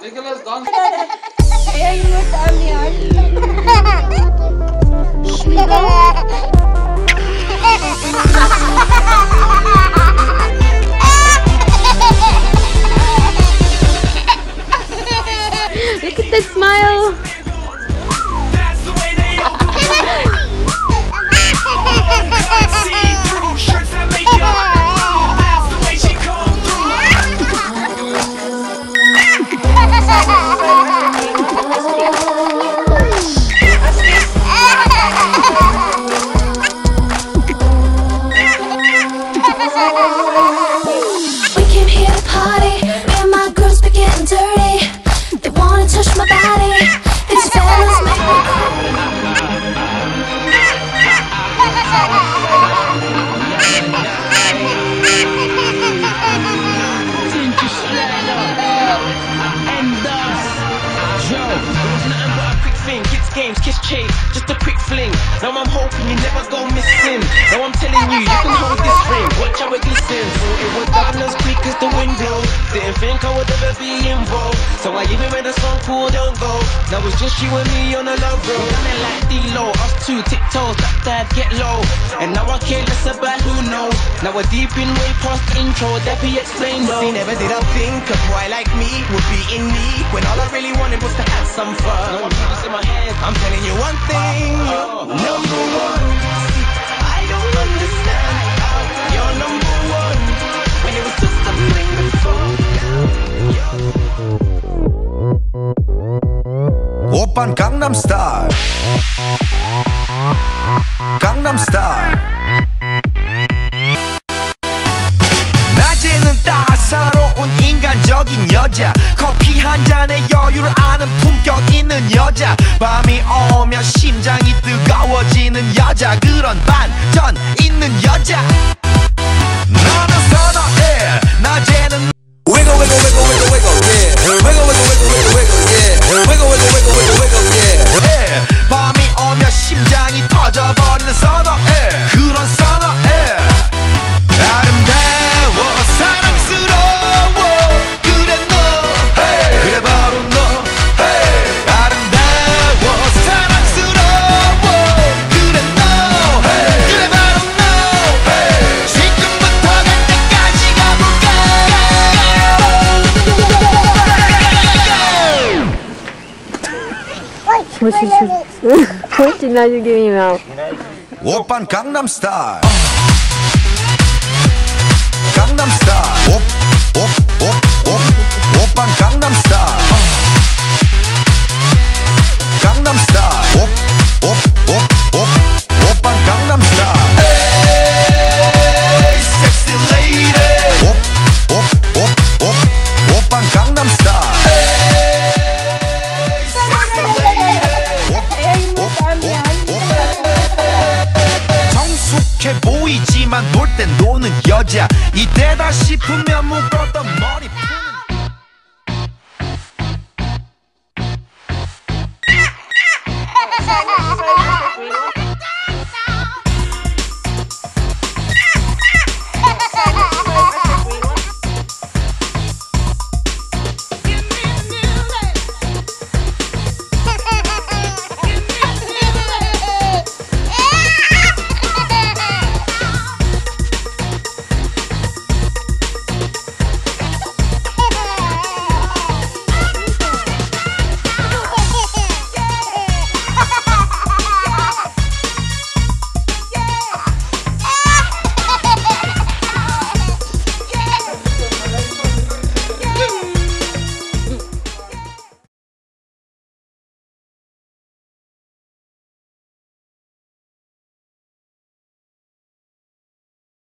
Nicholas, dans. Kaya yung tali Look at the smile. We came here to party, and my girls be getting dirty. They wanna touch my body. These fellas make me games, kiss chase, just a quick fling. Now I'm hoping you never go missing. Now I'm telling you, you can hold this ring. Watch how it glistens. It was done as quick as the wind blows. Didn't think I would ever be involved, so I even made a song called Don't Go. Now it's just you and me on a love road. Coming like D-Lo, us two tiptoes, that get low. And now I care less about who knows. Now we're deep in way past intro, Deppy explained though. See, never did I think a boy like me would be in need, when all I really wanted was to have some fun. No, I'm trying to say my head. I'm telling you one thing, number one. I don't understand how you're number one when it was just a fling before. 오빤 강남스타일 강남스타일 낮에는 따사로운 인간적인 여자 커피 한 잔에 여유를 아는 품격 있는 여자 밤이 오면 심장이 뜨거워지는 여자 그런 반전 있는 여자 너는 선호해 낮에는 Wiggle wiggle wiggle wiggle wiggle yeah Wiggle wiggle wiggle wiggle wiggle yeah Wiggle wiggle wiggle wiggle wiggle yeah 밤이 오면 심장이 터져버리는 선호해 그런 선호해 아름다워 사랑스러워 그래 너 hey. 그래 바로 너 hey. 아름다워 사랑스러워 그래 너 hey. 그래 바로 너 hey. 지금부터 갈 때까지 가볼까 What did you give me now? 오빤 강남스타일 강남스타일